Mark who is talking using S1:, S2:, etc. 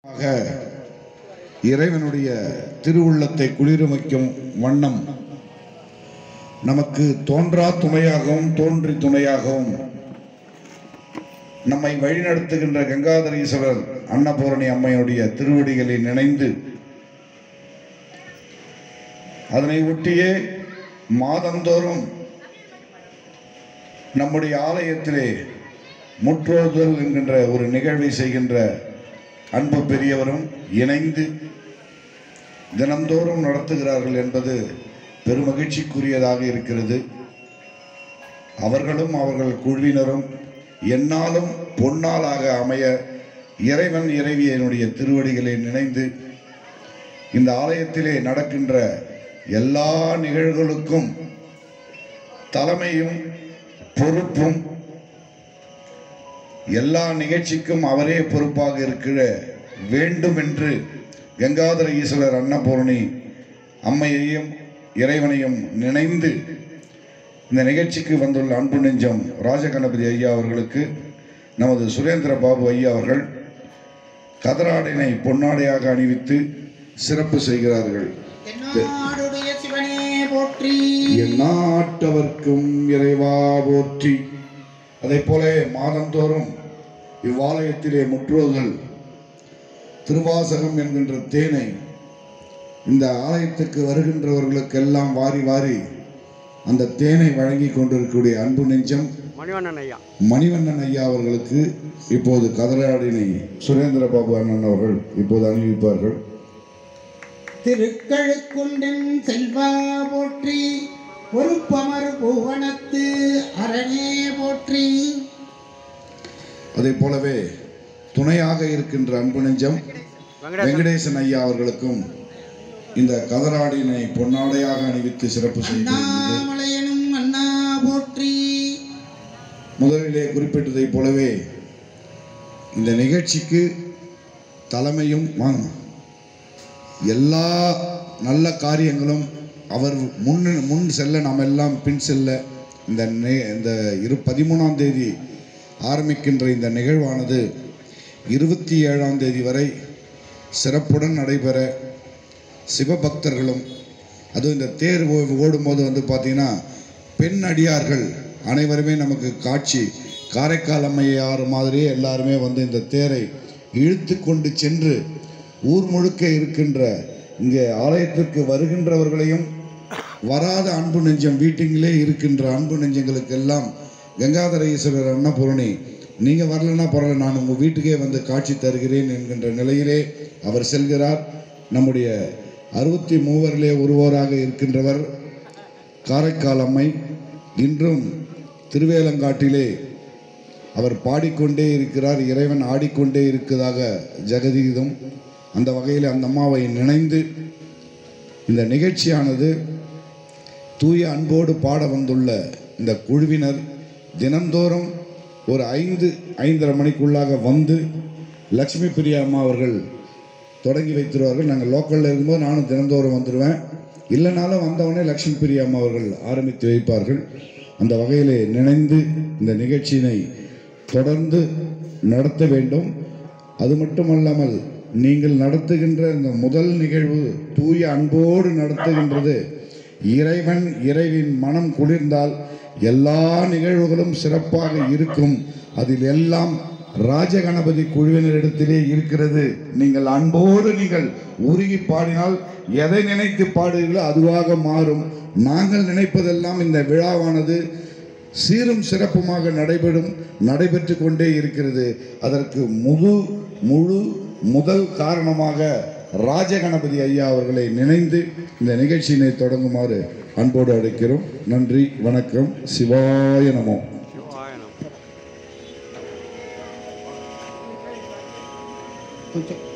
S1: இறைவனுடைய திருவுள்ளத்தை குளிரமைக்கும் வண்ணம் நமக்கு தோன்றா துணையாகவும் தோன்றி துணையாகவும் நம்மை வழிநடத்துகின்ற கங்காதரீஸ்வரர் அன்னபூரணி அம்மையுடைய திருவடிகளில் நினைந்து அதனை ஒட்டியே மாதந்தோறும் நம்முடைய ஆலயத்திலே முற்றோதல் என்கின்ற ஒரு நிகழ்வை செய்கின்ற அன்பு பெரியவரும் இணைந்து தினந்தோறும் நடத்துகிறார்கள் என்பது பெருமகிழ்ச்சிக்குரியதாக இருக்கிறது. அவர்களும் அவர்கள் குழுவினரும் என்னாலும் பொன்னாளாக அமைய இறைவன் இறைவியனுடைய திருவடிகளை நினைந்து இந்த ஆலயத்திலே நடக்கின்ற எல்லா நிகழ்வுகளுக்கும் தலைமையும் பொறுப்பும் எல்லா நிகழ்ச்சிக்கும் அவரே பொறுப்பாக இருக்கிற வேண்டும் என்று கங்காதர ஈஸ்வரர் அன்னபூரணி அம்மையையும் இறைவனையும் நினைந்து இந்த நிகழ்ச்சிக்கு வந்துள்ள அன்பு நெஞ்சம் ராஜகணபதி ஐயா அவர்களுக்கு நமது சுரேந்திர பாபு ஐயா அவர்கள் கதராடினை பொன்னாடையாக அணிவித்து சிறப்பு செய்கிறார்கள். எந்நாட்டவர்க்கும் இறைவா போற்றி. அதை போல மாதந்தோறும் இவ்வாலயத்திலே முற்றோதல் திருவாசகம் என்கின்ற தேனை இந்த ஆலயத்துக்கு வருகின்றவர்களுக்கெல்லாம் வாரி வாரி அந்த தேனை வழங்கி கொண்டிருக்கக்கூடிய அன்பு நெஞ்சம் மணிவண்ணன் ஐயா அவர்களுக்கு இப்போது கதராடினை சுரேந்திர பாபு அண்ணன் அவர்கள் இப்போது அணிவிப்பார்கள்.
S2: திருக்கழுக்குண்டன் செல்வா போற்றி, பொறுப்பமர் புவனத்து அரணே போற்றி.
S1: அதே போலவே துணையாக இருக்கின்ற அன்பு நெஞ்சம் வெங்கடேசன் ஐயா அவர்களுக்கும் இந்த கதராடினை பொன்னாடையாக அணிவித்து சிறப்பு
S2: செய்யும் அண்ணா போற்றி.
S1: முதலிலே குறிப்பிட்டதை போலவே இந்த நிகழ்ச்சிக்கு தலைமையும் எல்லா நல்ல காரியங்களும் அவர் முன் செல்ல நாம் எல்லாம் பின் செல்ல இந்த 13ஆம் தேதி ஆரம்பிக்கின்ற இந்த நிகழ்வானது 27ஆம் தேதி வரை சிறப்புடன் நடைபெற சிவபக்தர்களும் அதுவும் இந்த தேர் ஓடும்போது பார்த்திங்கன்னா பெண் அடியார்கள் அனைவருமே நமக்கு காட்சி காரைக்கால் அம்மையார் மாதிரியே எல்லாருமே இந்த தேரை இழுத்து கொண்டு சென்று ஊர் முழுக்க இருக்கின்ற இங்கே ஆலயத்திற்கு வருகின்றவர்களையும் வராத அன்பு நெஞ்சம் வீட்டிங்களே இருக்கின்ற அன்பு நெஞ்சங்களுக்கெல்லாம் கங்காதர ஈஸ்வரர் அன்னபூரணி நீங்கள் வரலன்னா பரவாயில்ல, நான் உங்கள் வீட்டுக்கே காட்சி தருகிறேன் என்கின்ற நிலையிலே அவர் செல்கிறார். நம்முடைய 63 ஒருவராக இருக்கின்றவர் காரைக்கால் அம்மை. இன்றும் திருவேலங்காட்டிலே அவர் பாடிக்கொண்டே இருக்கிறார், இறைவன் ஆடிக்கொண்டே இருக்கிறதாக ஜெகதீதம். அந்த வகையில் அந்த அம்மாவை நினைந்து இந்த நிகழ்ச்சியானது தூய அன்போடு பாட வந்துள்ள இந்த குழுவினர் தினந்தோறும் ஒரு 5:30 மணிக்குள்ளாக லக்ஷ்மி பிரியா அம்மா அவர்கள் தொடங்கி வைத்திருவார்கள். நாங்கள் லோக்கலில் இருக்கும்போது நானும் தினந்தோறும் வந்துடுவேன், இல்லைனாலும் வந்தவொடனே லக்ஷ்மி பிரியா அம்மா அவர்கள் ஆரம்பித்து வைப்பார்கள். அந்த வகையிலே நினைந்து இந்த நிகழ்ச்சியினை தொடர்ந்து நடத்த வேண்டும். அது மட்டுமல்லாமல் நீங்கள் நடத்துகின்ற இந்த முதல் நிகழ்வு தூய அன்போடு நடத்துகின்றது. இறைவின் மனம் குளிர்ந்தால் எல்லா நிகழ்வுகளும் சிறப்பாக இருக்கும். அதில் எல்லாம் ராஜகணபதி குழுவினரிடத்திலே இருக்கிறது. நீங்கள் அன்போடு நீங்கள் உருகி பாடினால் எதை நினைத்து பாடுகிறீர்களோ அதுவாக மாறும். நாங்கள் நினைப்பதெல்லாம் இந்த விழாவானது சீரும் சிறப்புமாக நடைபெற்று கொண்டே இருக்கிறது. அதற்கு முதல் காரணமாக ராஜகணபதி ஐயா அவர்களை நினைந்து இந்த நிகழ்ச்சியினை தொடங்குமாறு அன்போடு அழைக்கிறோம். நன்றி, வணக்கம். சிவாய நமோ.
S2: கொஞ்சம்